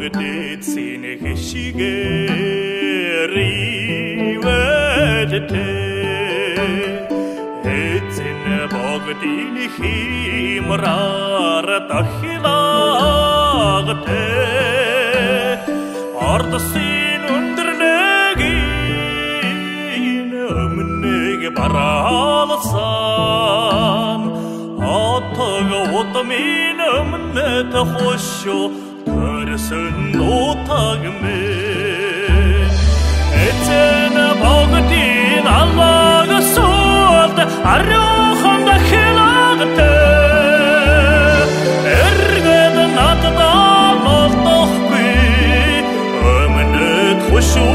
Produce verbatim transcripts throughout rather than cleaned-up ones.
дэд сине хэшигээр ивэдэтэ эцэн богдын химраар тахилагтэ ардсын өндөрнэгийн өмнөг бараалсан отог утмын өмнөд хошо төрсөн утагмэн эцэн богдын аллаг суулт ариухан дахилагтэ эргэд надад молтохгүй өмнөд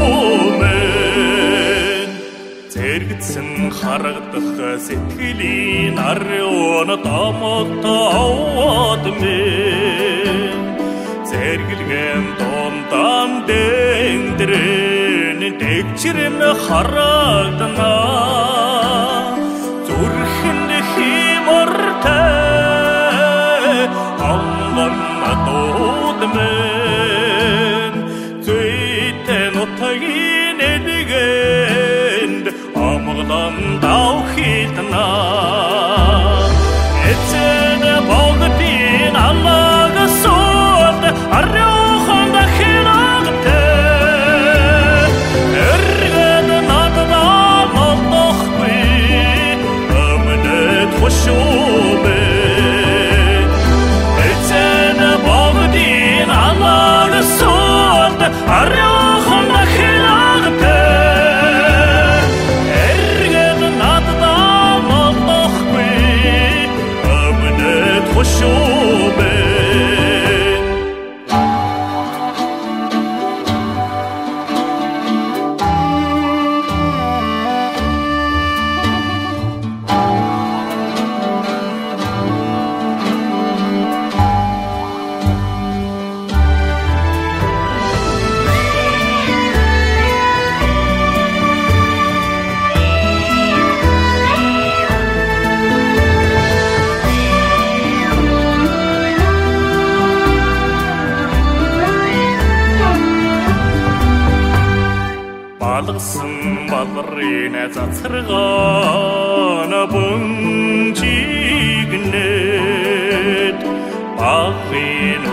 хошумэн зэрэгдсэн харагдах сэтгэлийн ариун томогт аваад мэн зэргэлгэн томтан дэндрэн дэгчрэн харагдана зүрхэнд химортай аллан надад мэн зүйтэн утагийн эдгэнд амглан давхилтана эцэн богдын аллаг суулт ариухан дахилагтэ эргэд надад молтохгүй өмнөд хошумэн эцэн богдын аллаг суулт ариухан дахилагтэ эргэд надад молтохгүй өмнөд хошумэн балгсан балрын цацаргаан бунжигнэт багын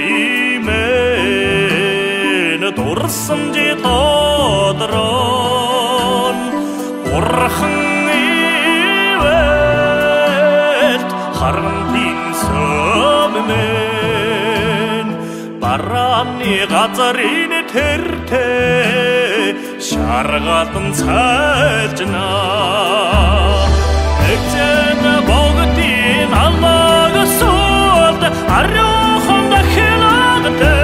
уймэн дурсан жи тодрон урхан ивэт харантын сөмэн барааны газарын тэртэ шаргатан цайжна эцэн богдын аллаг суулт ариухан дахилагтэ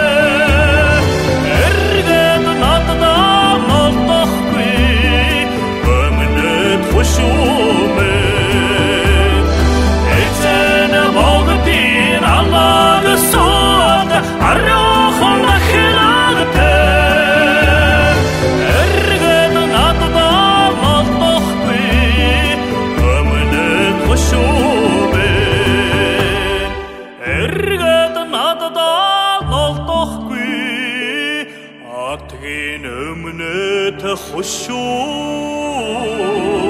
эргэд надад молтохгүй өмнөд хошумэн эцэн богдын аллаг суулт ариухан дахилагтэ эргэд надад молтохгүй атгийн өмнөд хошуу